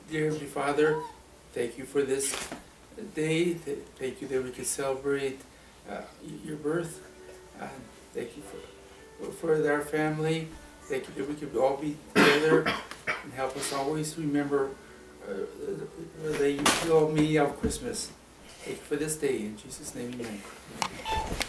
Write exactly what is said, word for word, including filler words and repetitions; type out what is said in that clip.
Dear Heavenly Father, thank you for this day. Thank you that we can celebrate uh, your birth. Uh, thank you for, for our family. Thank you that we could all be together and help us always remember uh, that you fill me of Christmas. Thank you for this day. In Jesus' name, amen.